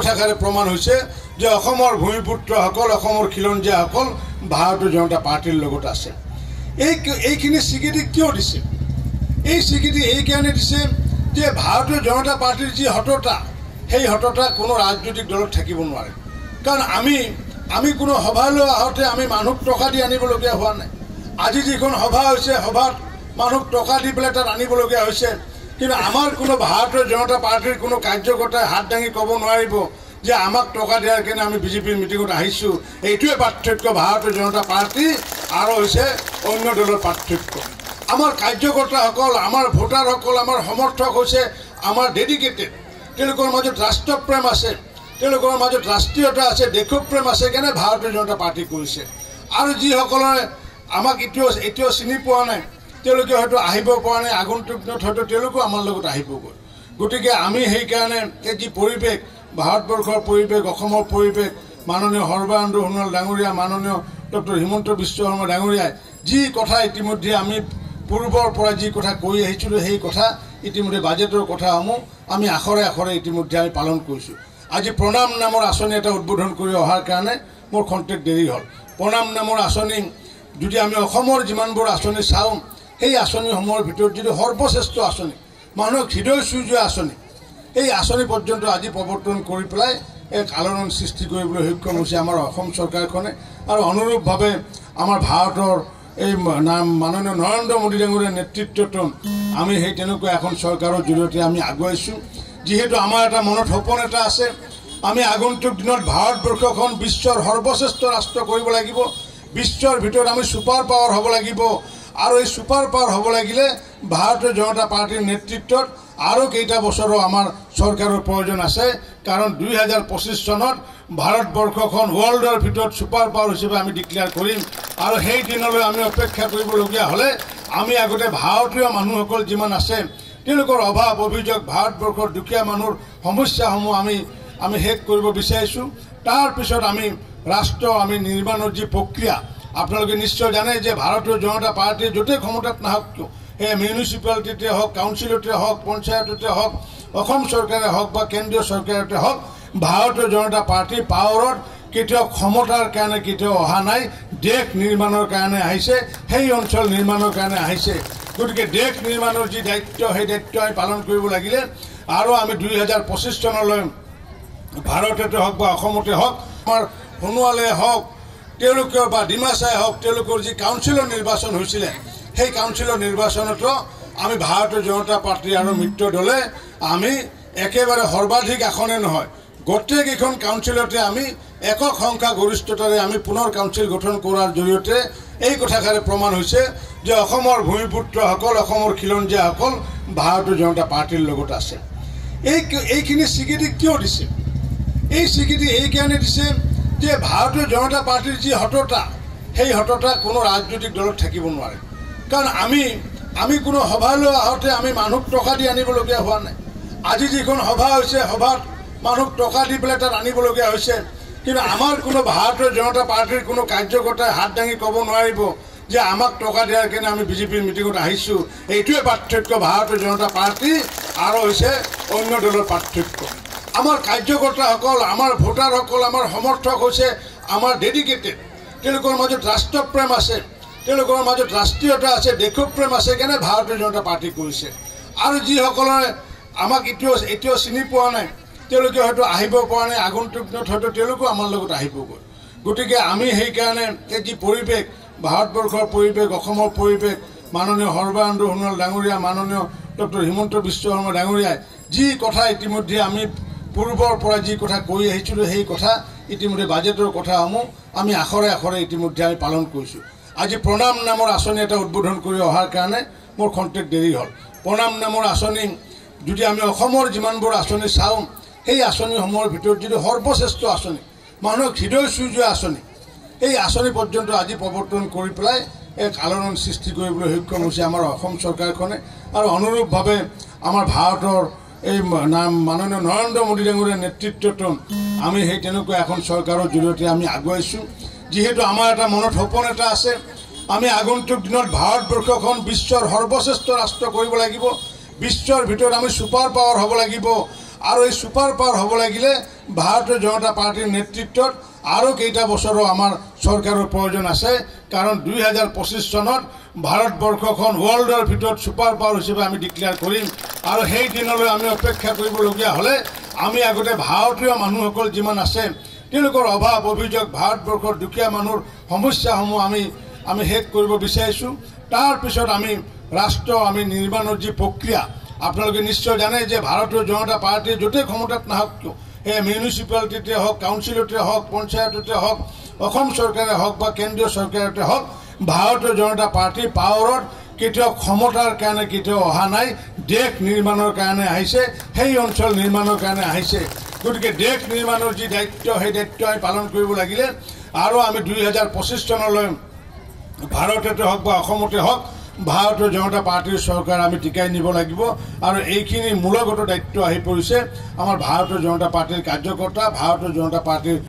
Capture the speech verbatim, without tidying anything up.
কথাষাৰে প্ৰমাণ হৈছে যে অসমৰ ভূমিপুত্ৰসকল অসমৰ খিলঞ্জীয়াসকল ভাৰতীয় জনতা পাৰ্টিৰ লগত আছে। এই এইখিনি স্বীকৃতি কিয় দিছে? এই স্বীকৃতি এইকাৰণে দিছে যে ভাৰতীয় জনতা পাৰ্টিৰ যি সততা, সেই সততা কোনো ৰাজনৈতিক দলত থাকিব নোৱাৰে। কাৰণ আমি আমি কোনো সভালৈ আহোঁতে আমি মানুহক টকা দি আনিবলগীয়া হোৱা নাই। আজি যিখন সভা হৈছে, সভাত মানুহক টকা দি পেলাই তাত আনিবলগীয়া হৈছে। কিন্তু আমাৰ কোনো ভাৰতীয় জনতা পাৰ্টিৰ কোনো কাৰ্যকৰ্তাই হাত দাঙি ক'ব নোৱাৰিব যে আমাক টকা দিয়াৰ কাৰণে আমি বিজেপিৰ মিটিঙত আহিছোঁ। এইটোৱে পাৰ্থক্য ভাৰতীয় জনতা পাৰ্টি আৰু হৈছে অন্য দলৰ পাৰ্থক্য। আমাৰ কাৰ্যকৰ্তাসকল, আমাৰ ভোটাৰসকল, আমাৰ সমৰ্থক হৈছে আমাৰ ডেডিকেটেড। তেওঁলোকৰ মাজত ৰাষ্ট্ৰপ্ৰেম আছে, তেওঁলোকৰ মাজত ৰাষ্ট্ৰীয়তা আছে, দেশপ্ৰেম আছে, কেনে ভাৰতীয় জনতা পাৰ্টি কৰিছে। আৰু যিসকলে আমাক এতিয়াও এতিয়াও চিনি পোৱা নাই, তেওঁলোকে হয়তো আহিব পৰা নাই, আগন্তুক দিনত হয়তো তেওঁলোকো আমাৰ লগত আহিবগৈ। গতিকে আমি সেইকাৰণে এই যি পৰিৱেশ, ভাৰতবৰ্ষৰ পৰিৱেশ, অসমৰ পৰিৱেশ, মাননীয় সৰ্বানন্দ সোণোৱাল ডাঙৰীয়া, মাননীয় ডক্টৰ হিমন্ত বিশ্ব শৰ্মা ডাঙৰীয়াই যি কথা ইতিমধ্যে আমি পূৰ্বৰ পৰা যি কথা কৈ আহিছিলোঁ, সেই কথা ইতিমধ্যে বাজেটৰ কথাসমূহ আমি আখৰে আখৰে ইতিমধ্যে আমি পালন কৰিছোঁ। আজি প্ৰণাম নামৰ আঁচনি এটা উদ্বোধন কৰি অহাৰ কাৰণে মোৰ খন্তেক দেৰি হ'ল। প্ৰণাম নামৰ আঁচনি যদি আমি অসমৰ যিমানবোৰ আঁচনি চাওঁ, সেই আঁচনিসমূহৰ ভিতৰত যদি সৰ্বশ্ৰেষ্ঠ আঁচনি, মানুহক হৃদয় চুই যোৱা আঁচনি, এই আঁচনি পৰ্যন্ত আজি প্ৰৱৰ্তন কৰি পেলাই এক আলোড়ন সৃষ্টি কৰিবলৈ সক্ষম হৈছে আমাৰ অসম চৰকাৰখনে। আৰু অনুৰূপভাৱে আমাৰ ভাৰতৰ এই নাম মাননীয় নৰেন্দ্ৰ মোদী ডাঙৰীয়াৰ নেতৃত্বত আমি সেই তেনেকুৱা এখন চৰকাৰৰ জৰিয়তে আমি আগুৱাইছোঁ। যিহেতু আমাৰ এটা মনত সপোন এটা আছে, আমি আগন্তুক দিনত ভাৰতবৰ্ষখন বিশ্বৰ সৰ্বশ্ৰেষ্ঠ ৰাষ্ট্ৰ কৰিব লাগিব, বিশ্বৰ ভিতৰত আমি ছুপাৰ পাৱাৰ হ'ব লাগিব। আৰু এই ছুপাৰ পাৱাৰ হ'ব লাগিলে ভাৰতীয় জনতা পাৰ্টিৰ নেতৃত্বত আৰু কেইটা বছৰো আমাৰ চৰকাৰৰ প্ৰয়োজন আছে। কাৰণ দুই হাজাৰ পঁচিছ চনত ভাৰতবৰ্ষখন ৱৰ্ল্ডৰ ভিতৰত ছুপাৰ পাৱাৰ হিচাপে আমি ডিক্লেয়াৰ কৰিম। আৰু সেই দিনলৈ আমি অপেক্ষা কৰিবলগীয়া হ'লে আমি আগতে ভাৰতীয় মানুহসকল যিমান আছে, তেওঁলোকৰ অভাৱ অভিযোগ, ভাৰতবৰ্ষৰ দুখীয়া মানুহৰ সমস্যাসমূহ আমি আমি শেষ কৰিব বিচাৰিছোঁ। তাৰপিছত আমি ৰাষ্ট্ৰ আমি নিৰ্মাণৰ যি প্ৰক্ৰিয়া, আপোনালোকে নিশ্চয় জানে যে ভাৰতীয় জনতা পাৰ্টিয়ে য'তেই ক্ষমতাত নাহক কিয়, সেই মিউনিচিপালিটিতে হওক, কাউন্সিলতে হওক, পঞ্চায়ততে হওক, অসম চৰকাৰে হওক বা কেন্দ্ৰীয় চৰকাৰতে হওক, ভাৰতীয় জনতা পাৰ্টি পাৱাৰত কেতিয়াও ক্ষমতাৰ কাৰণে কেতিয়াও অহা নাই, দেশ নিৰ্মাণৰ কাৰণে আহিছে, সেই অঞ্চল নিৰ্মাণৰ কাৰণে আহিছে। গতিকে দেশ নিৰ্মাণৰ যি দায়িত্ব, সেই দায়িত্ব আমি পালন কৰিব লাগিলে আৰু আমি দুই হাজাৰ পঁচিছ চনলৈ ভাৰততে হওক বা অসমতে হওক, আমাৰ সোণোৱালে হওক, তেওঁলোকৰ বা ডিমাচাই হওক, তেওঁলোকৰ যি কাউন্সিলৰ নিৰ্বাচন হৈছিলে, সেই কাউন্সিলৰ নিৰ্বাচনতো আমি ভাৰতীয় জনতা পাৰ্টি আৰু মিত্ৰ দলে আমি একেবাৰে সৰ্বাধিক আসনে নহয়, গোটেইকেইখন কাউন্সিলতে আমি একক সংখ্যা গৰিষ্ঠতাৰে আমি পুনৰ কাউন্সিল গঠন কৰাৰ জৰিয়তে এই কথাষাৰে প্ৰমাণ হৈছে যে অসমৰ ভূমিপুত্ৰসকল, অসমৰ খিলঞ্জীয়াসকল ভাৰতীয় জনতা পাৰ্টিৰ লগত আছে। এই এইখিনি স্বীকৃতি কিয় দিছে? এই স্বীকৃতি এইকাৰণে দিছে যে ভাৰতীয় জনতা পাৰ্টিৰ যি সততা, সেই সততা কোনো ৰাজনৈতিক দলত থাকিব নোৱাৰে। কাৰণ আমি আমি কোনো সভালৈ আহোঁতে আমি মানুহক টকা দি আনিবলগীয়া হোৱা নাই। আজি যিখন সভা হৈছে, সভাত মানুহক টকা দি পেলাই তাত আনিবলগীয়া হৈছে। কিন্তু আমাৰ কোনো ভাৰতীয় জনতা পাৰ্টিৰ কোনো কাৰ্যকৰ্তাই হাত দাঙি ক'ব নোৱাৰিব যে আমাক টকা দিয়াৰ কাৰণে আমি বিজেপিৰ মিটিঙত আহিছোঁ। এইটোৱে পাৰ্থক্য ভাৰতীয় জনতা পাৰ্টি আৰু হৈছে অন্য দলৰ পাৰ্থক্য। আমাৰ কাৰ্যকৰ্তাসকল, আমাৰ ভোটাৰসকল, আমাৰ সমৰ্থক হৈছে আমাৰ ডেডিকেটেড। তেওঁলোকৰ মাজত ৰাষ্ট্ৰপ্ৰেম আছে, তেওঁলোকৰ মাজত ৰাষ্ট্ৰীয়তা আছে, দেশপ্ৰেম আছে, কেনে ভাৰতীয় জনতা পাৰ্টি কৰিছে। আৰু যিসকলে আমাক এতিয়াও এতিয়াও চিনি পোৱা নাই, তেওঁলোকে হয়তো আহিব পৰা নাই, আগন্তুক দিনত হয়তো তেওঁলোকো আমাৰ লগত আহিবগৈ। গতিকে আমি সেইকাৰণে এই যি পৰিৱেশ, ভাৰতবৰ্ষৰ পৰিৱেশ, অসমৰ পৰিৱেশ, মাননীয় সৰ্বানন্দ সোণোৱাল ডাঙৰীয়া, মাননীয় ডক্টৰ হিমন্ত বিশ্ব শৰ্মা ডাঙৰীয়াই যি কথা ইতিমধ্যে আমি পূৰ্বৰ পৰা যি কথা কৈ আহিছিলোঁ, সেই কথা ইতিমধ্যে বাজেটৰ কথাসমূহ আমি আখৰে আখৰে ইতিমধ্যে আমি পালন কৰিছোঁ। আজি প্ৰণাম নামৰ আঁচনি এটা উদ্বোধন কৰি অহাৰ কাৰণে মোৰ খন্তেক দেৰি হ'ল। প্ৰণাম নামৰ আঁচনি যদি আমি অসমৰ যিমানবোৰ আঁচনি চাওঁ, সেই আঁচনিসমূহৰ ভিতৰত যদি সৰ্বশ্ৰেষ্ঠ আঁচনি, মানুহক হৃদয় চুই যোৱা আঁচনি, এই আঁচনি পৰ্যন্ত আজি প্ৰৱৰ্তন কৰি পেলাই এক আলোড়ন সৃষ্টি কৰিবলৈ সক্ষম হৈছে আমাৰ অসম চৰকাৰখনে। আৰু অনুৰূপভাৱে আমাৰ ভাৰতৰ এই নাম মাননীয় নৰেন্দ্ৰ মোদী ডাঙৰীয়াৰ নেতৃত্বত আমি সেই তেনেকুৱা এখন চৰকাৰৰ জৰিয়তে আমি আগুৱাইছোঁ। যিহেতু আমাৰ এটা মনত সপোন এটা আছে, আমি আগন্তুক দিনত ভাৰতবৰ্ষখন বিশ্বৰ সৰ্বশ্ৰেষ্ঠ ৰাষ্ট্ৰ কৰিব লাগিব, বিশ্বৰ ভিতৰত আমি ছুপাৰ পাৱাৰ হ'ব লাগিব। আৰু এই ছুপাৰ পাৱাৰ হ'ব লাগিলে ভাৰতীয় জনতা পাৰ্টিৰ নেতৃত্বত আৰু কেইটা বছৰৰ আমাৰ চৰকাৰৰ প্ৰয়োজন আছে কাৰণ দুই হাজাৰ পঁচিছ চনত ভাৰতবৰ্ষখন ৱৰ্ল্ডৰ ভিতৰত ছুপাৰ পাৱাৰ হিচাপে আমি ডিক্লেয়াৰ কৰিম আৰু সেই দিনলৈ আমি অপেক্ষা কৰিবলগীয়া হ'লে আমি আগতে ভাৰতীয় মানুহসকল যিমান আছে তেওঁলোকৰ অভাৱ অভিযোগ ভাৰতবৰ্ষৰ দুখীয়া মানুহৰ সমস্যাসমূহ আমি আমি শেষ কৰিব বিচাৰিছোঁ তাৰপিছত আমি ৰাষ্ট্ৰ আমি নিৰ্মাণৰ যি প্ৰক্ৰিয়া আপোনালোকে নিশ্চয় জানে যে ভাৰতীয় জনতা পাৰ্টীয়ে য'তেই ক্ষমতাত নাহক কিয় সেই মিউনিচিপালিটিতে হওক কাউন্সিলতে হওক পঞ্চায়ততে হওক অসম চৰকাৰে হওক বা কেন্দ্ৰীয় চৰকাৰতে হওক ভাৰতীয় জনতা পাৰ্টি পাৱাৰত কেতিয়াও ক্ষমতাৰ কাৰণে কেতিয়াও অহা নাই দেশ নিৰ্মাণৰ কাৰণে আহিছে সেই অঞ্চল নিৰ্মাণৰ কাৰণে আহিছে গতিকে দেশ নিৰ্মাণৰ যি দায়িত্ব সেই দায়িত্ব আমি পালন কৰিব লাগিলে আৰু আমি দুই হাজাৰ পঁচিছ চনলৈ ভাৰততে হওক বা অসমতে হওক ভাৰতীয় জনতা পাৰ্টিৰ চৰকাৰ আমি টিকাই নিব লাগিব আৰু এইখিনি মূলগত দায়িত্ব আহি পৰিছে আমাৰ ভাৰতীয় জনতা পাৰ্টিৰ কাৰ্যকৰ্তা ভাৰতীয় জনতা পাৰ্টিৰ